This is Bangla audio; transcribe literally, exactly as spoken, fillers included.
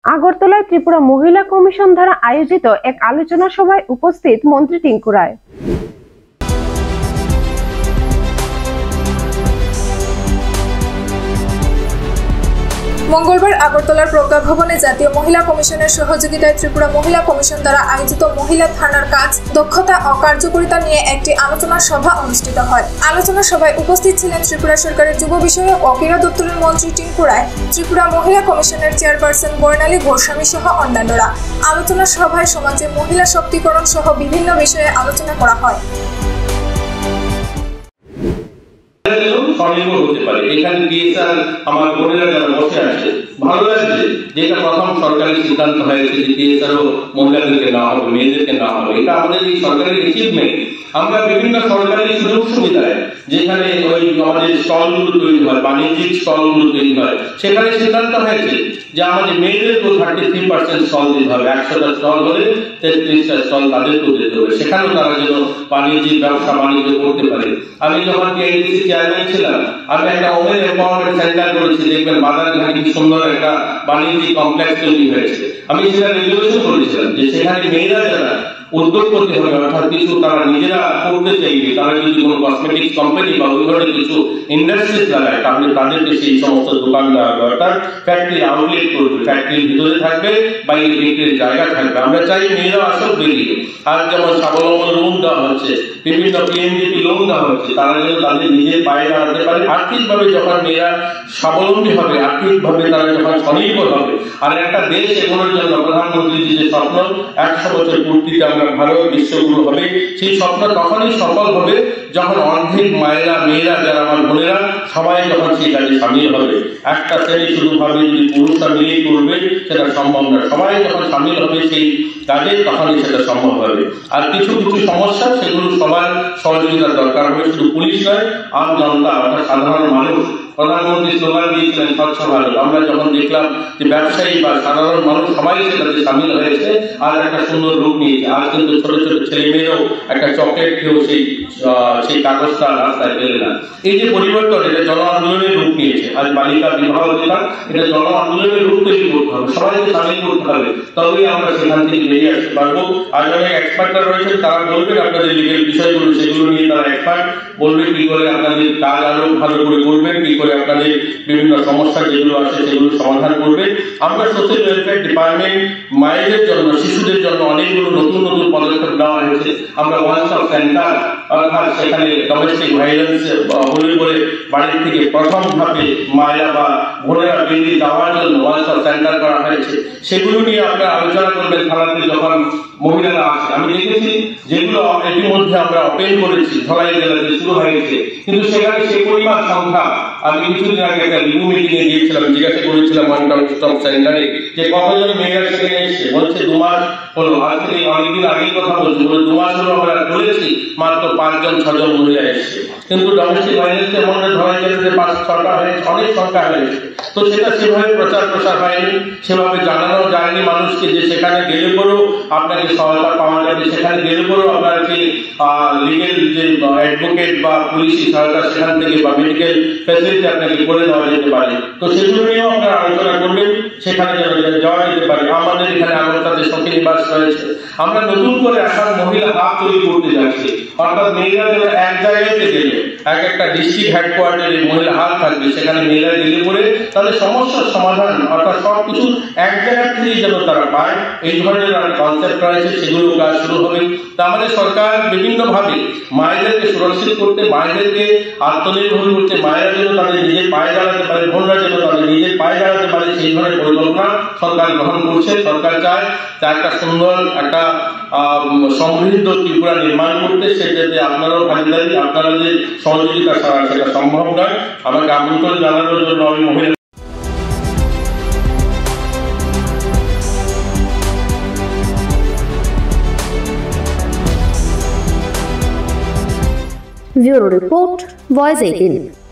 আগরতলায় ত্রিপুরা মহিলা কমিশন দ্বারা আয়োজিত এক আলোচনা সভায় উপস্থিত মন্ত্রী টিঙ্কু রায়। মঙ্গলবার আগরতলার প্রজ্ঞা ভবনে জাতীয় মহিলা কমিশনের সহযোগিতায় ত্রিপুরা মহিলা কমিশন দ্বারা আয়োজিত মহিলা থানার কাজ, দক্ষতা ও কার্যকারিতা নিয়ে একটি আলোচনা সভা অনুষ্ঠিত হয়। আলোচনা সভায় উপস্থিত ছিলেন ত্রিপুরা সরকারের যুব বিষয়ক ও ক্রীড়া দপ্তরের মন্ত্রী টিঙ্কু রায়, ত্রিপুরা মহিলা কমিশনের চেয়ারপারসন বর্ণালী গোস্বামী সহ অন্যান্যরা। আলোচনা সভায় সমাজে মহিলা শক্তিকরণ সহ বিভিন্ন বিষয়ে আলোচনা করা হয়। স্বনির্ভর হতে পারে। এখানে ডিএসআর আমার বোনেরা যারা বসে আছে, ভালো লাগছে যেটা প্রথম সরকারি সিদ্ধান্ত হয়েছে যে ডিএসআরও মহিলাদেরকে না হবে, মেয়েদেরকে না হবে। এটা আমাদের এই সরকারের অ্যাচিভমেন্ট। আমরা বিভিন্ন সরকারি সুযোগ সুবিধায় যেখানে ওই আমাদের স্টলগুলো তৈরি হয়, বাণিজ্যিক স্টলগুলো তৈরি হয়, সেখানে সিদ্ধান্ত হয়েছে যে আমাদের মেয়েদেরকেও থার্টি থ্রি পার্সেন্ট স্টল দিতে হবে। একশোটা স্টল হলে তেত্রিশটা স্টল তাদেরকেও দিতে হবে, সেখানেও তারা যেন বাণিজ্যিক ব্যবসা বাণিজ্য করতে পারে। আমি যখন কেআইডিসি চেয়ারম্যান ছিলাম, আমি একটা ওমেন এম্পাওয়ারমেন্ট সেন্টার করেছি। দেখবেন বাজারঘাটে কি সুন্দর একটা বাণিজ্যিক কমপ্লেক্স তৈরি হয়েছে। আমি সেটা রেজুলেশন করেছিলাম যে সেখানে মেয়েরা যারা উদ্যোগ করতে হবে, অর্থাৎ কিছু তারা নিজেরা করতে চাইবে, তারা যদি কোনো কসমেটিক্স কোম্পানি বা ওই ধরনের কিছু ইন্ডাস্ট্রিজ লাগায়, তাহলে তাদেরকে সেই সমস্ত দোকান দেওয়া দরকার। ফ্যাক্টরি আউটলেট করবে, ফ্যাক্টরির ভিতরে থাকবে, বাইরে বিক্রির জায়গা থাকবে। আমরা চাই মেয়েরা আসল বেরিয়ে। আর যেমন স্বাবলম্বন লোন দেওয়া হচ্ছে, বিভিন্ন পিএনজিপি লোন দেওয়া হচ্ছে, তারা যেন তাদের নিজের পায়ে দাঁড়াতে পারে। আর্থিকভাবে যখন মেয়েরা স্বাবলম্বী হবে, আর্থিকভাবে তারা যখন স্বনির্ভর হবে, আর একটা দেশ এগোনোর জন্য প্রধানমন্ত্রীর যে স্বপ্ন একশো বছর পূর্তিতে আমরা ভারত বিশ্বগুরু হবে, সেই স্বপ্ন তখনই সফল হবে যখন অর্ধেক মায়েরা, মেয়েরা যারা আমার বোনেরা সবাই যখন সেই কাজে সামিল হবে। একটা শ্রেণী শুধু ভাবে যদি পুরুষরা মিলেই করবে, সেটা সম্ভব না। সবাই যখন সামিল হবে সেই কাজে, তখনই সেটা সম্ভব হবে। আর কিছু কিছু সমস্যা, সেগুলো সবার সহযোগিতার দরকার হবে। শুধু পুলিশ নয়, আম জনতা অর্থাৎ সাধারণ মানুষ। প্রধানমন্ত্রী স্লোগান দিয়েছিলেন স্বচ্ছ ভারত। আমরা যখন দেখলাম যে ব্যবসায়ী বা সাধারণ মানুষ সবাই সেটাতে সামিল হয়েছে, আর একটা সুন্দর রূপ নিয়েছে। আর কিন্তু ছোট ছোট ছেলে মেয়েরাও একটা চকলেট খেয়েও সেই সেই কাগজটা রাস্তায় পেলে না। এই যে পরিবর্তন, এটা জন আন্দোলনের রূপ নিয়েছে। আজ বালিকা বিবাহ যেটা, এটা জন আন্দোলনের রূপ তৈরি করতে হবে, সবাইকে সামিল করতে হবে, তবেই আমরা সেখান থেকে বেরিয়ে আসতে পারবো। আর অনেক এক্সপার্টরা রয়েছেন, তারা বলবেন আপনাদের লিগেল বিষয়গুলো, সেগুলো নিয়ে তারা এক্সপার্ট বলবে কি করে আপনাদের কাজ আরো ভালো করে করবেন, কি করে আপনাদের বিভিন্ন সমস্যা যেগুলো আছে সেগুলো সমাধান করবে। আমরা সোশ্যাল ওয়েলফেয়ার ডিপার্টমেন্ট মায়েদের জন্য, শিশুদের জন্য অনেকগুলো নতুন নতুন পদক্ষেপ নেওয়া হয়েছে। আমরা ওয়ান স্টপ সেন্টার, অর্থাৎ সেখানে ডোমেস্টিক ভায়োলেন্স হলে বলে বাড়ির থেকে প্রথম ধাপে মায়েরা বা বোনেরা বেরিয়ে যাওয়ার জন্য ওয়ান স্টপ সেন্টার করা হয়েছে। সেগুলো নিয়ে আপনারা আলোচনা করবেন থানাতে যখন মহিলারা আসে। আমি দেখেছি যেগুলো ইতিমধ্যে আমরা ওপেন করেছি, ধলাই জেলাতে শুরু হয়েছে, কিন্তু সেখানে সে পরিমাণ সংখ্যা, আমি কিছুদিন আগে একটা রিভিউ মিটিং এ গিয়েছিলাম, জিজ্ঞাসা করেছিলাম ওয়ান স্টপ সেন্টারে যে কতজন মেয়েরা সেখানে এসছে। বলছে দু মাস হলো। আজ থেকে অনেকদিন আগেই কথা বলছি, বলে দু মাস হলো আমরা করেছি, মাত্র পাঁচজন ছজন মহিলা এসছে। কিন্তু ডোমেস্টিক ভায়োলেন্সের মধ্যে ধরা গেছে পাঁচ ছটা হয়েছে, অনেক সংখ্যা হয়েছে। তো সেটা সেভাবে প্রচার প্রসার হয়নি, সেভাবে জানানো যায়নি মানুষকে যে সেখানে গেলে পরেও আপনাকে সহায়তা পাওয়া যাবে, সেখানে গেলে পরেও আপনার যে লিগেল যে অ্যাডভোকেট বা পুলিশি সহায়তা সেখান থেকে বা মেডিকেল ফ্যাসিলিটি আপনাকে করে দেওয়া যেতে পারে। তো সেগুলো নিয়েও আপনারা আলোচনা করবেন, সেখানে যেন যাওয়া যেতে পারে। আমাদের এখানে আগরতলাতে সখী নিবাস রয়েছে, আমরা নতুন করে আসার মহিলা হাব তৈরি করতে যাচ্ছি। অর্থাৎ মেয়েরা যেন এক জায়গাতে গেলে, এক একটা ডিস্ট্রিক্ট হেডকোয়ার্টারে মহিলা হাব থাকবে, সেখানে মেয়েরা গেলে পরে তাদের সমস্যার সমাধান, অর্থাৎ সবকিছু এক জায়গা থেকেই যেন তারা পায়, এই ধরনের কনসেপ্ট রয়েছে, সেগুলো কাজ শুরু হবে। তা আমাদের সরকার বিভিন্ন ভাবে মায়েদেরকে সুরক্ষিত করতে, মায়েদেরকে আত্মনির্ভর করতে, মায়েরা যেন তাদের নিজের পায়ে দাঁড়াতে পারে, বোনরা যেন তাদের নিজের পায়ে দাঁড়াতে পারে, সেই ধরনের পরিকল্পনা সরকার গ্রহণ করছে। সরকার চায় তা একটা সুন্দর, একটা সমৃদ্ধ ত্রিপুরা নির্মাণ করতে। সেটাতে আপনারাও ভাগিদারি, আপনারা যে সহযোগিতা ছাড়া সেটা সম্ভব নয়। আমাকে আমন্ত্রণ জানানোর জন্য আমি মহিলা Bureau Report, Voice eighteen।